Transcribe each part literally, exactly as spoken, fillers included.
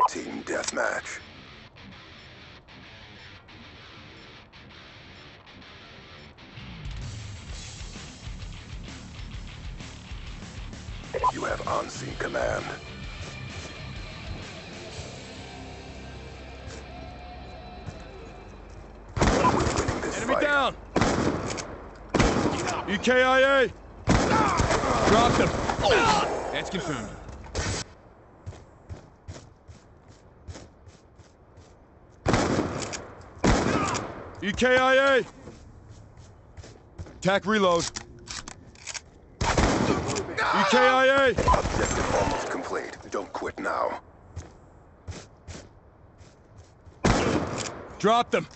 Team deathmatch. You have on-scene command. We're winning this Enemy fight. down! E K I A! Dropped him! That's confirmed. E K I A! Attack reload. E K I A! Objective almost complete. Don't quit now. Dropped him!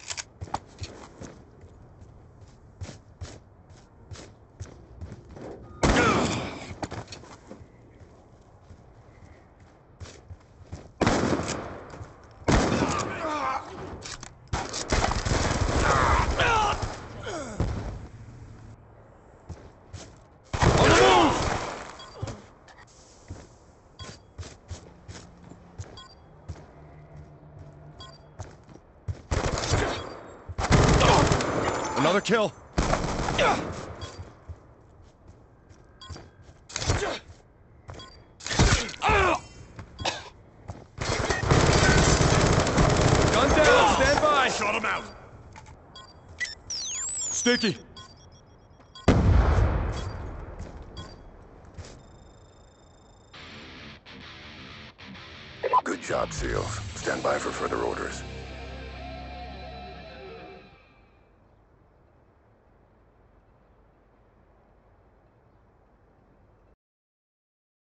Another kill. Gun down, stand by. Shot him out. Sticky. Good job, SEALs. Stand by for further orders.